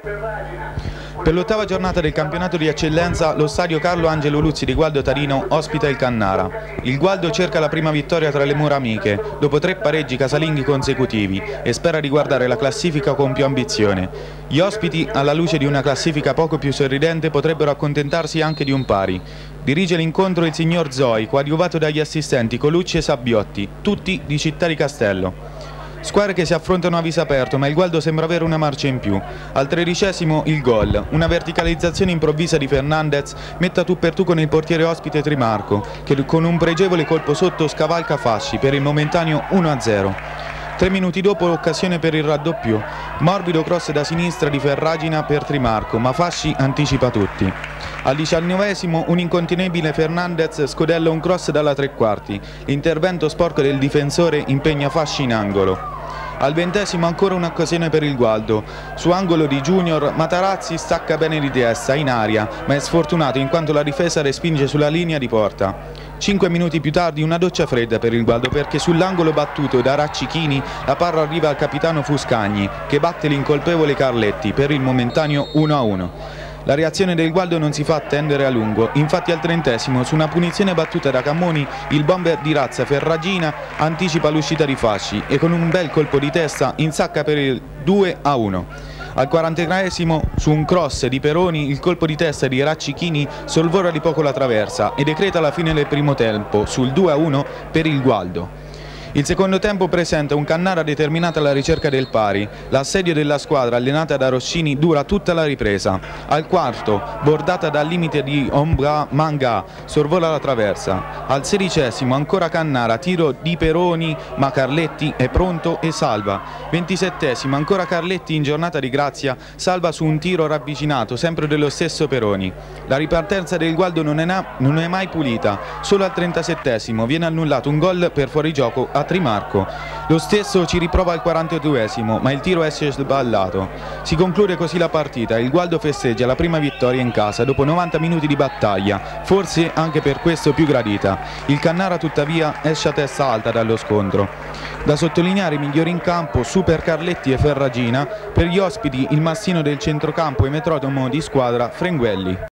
Per l'8ª giornata del campionato di eccellenza, lo stadio Carlo Angelo Luzzi di Gualdo Tarino ospita il Cannara. Il Gualdo cerca la prima vittoria tra le mura amiche, dopo 3 pareggi casalinghi consecutivi, e spera di guardare la classifica con più ambizione. Gli ospiti, alla luce di una classifica poco più sorridente, potrebbero accontentarsi anche di un pari. Dirige l'incontro il signor Zoi, coadiuvato dagli assistenti Colucci e Sabbiotti, tutti di Città di Castello. Squadre che si affrontano a viso aperto, ma il Gualdo sembra avere una marcia in più. Al 13° il gol, una verticalizzazione improvvisa di Fernandez mette a tu per tu con il portiere ospite Trimarco, che con un pregevole colpo sotto scavalca Fasci per il momentaneo 1-0. 3 minuti dopo l'occasione per il raddoppio, morbido cross da sinistra di Ferragina per Trimarco, ma Fasci anticipa tutti. Al 19° un incontenibile Fernandez scodella un cross dalla tre quarti, l'intervento sporco del difensore impegna Fasci in angolo. Al 20° ancora un'occasione per il Gualdo, su angolo di Junior Matarazzi stacca bene di testa in aria, ma è sfortunato in quanto la difesa respinge sulla linea di porta. 5 minuti più tardi una doccia fredda per il Gualdo, perché sull'angolo battuto da Raccichini la palla arriva al capitano Fuscagni, che batte l'incolpevole Carletti per il momentaneo 1-1. La reazione del Gualdo non si fa attendere a lungo, infatti al 30° su una punizione battuta da Cammoni il bomber di razza Ferragina anticipa l'uscita di Fasci e con un bel colpo di testa insacca per il 2-1. Al 43° su un cross di Peroni il colpo di testa di Raccichini sorvola di poco la traversa e decreta la fine del primo tempo sul 2-1 per il Gualdo. Il secondo tempo presenta un Cannara determinato alla ricerca del pari. L'assedio della squadra allenata da Rossini dura tutta la ripresa. Al 4°, bordata dal limite di Ombra Manga, sorvola la traversa. Al 16° ancora Cannara, tiro di Peroni, ma Carletti è pronto e salva. 27° ancora Carletti in giornata di grazia, salva su un tiro ravvicinato, sempre dello stesso Peroni. La ripartenza del Gualdo non è mai pulita. Solo al 37° viene annullato un gol per fuorigioco a Trimarco. Lo stesso ci riprova al 42°, ma il tiro esce sballato. Si conclude così la partita, il Gualdo festeggia la prima vittoria in casa dopo 90 minuti di battaglia, forse anche per questo più gradita. Il Cannara tuttavia esce a testa alta dallo scontro. Da sottolineare i migliori in campo, Super Carletti e Ferragina, per gli ospiti il mastino del centrocampo e metronomo di squadra Frenguelli.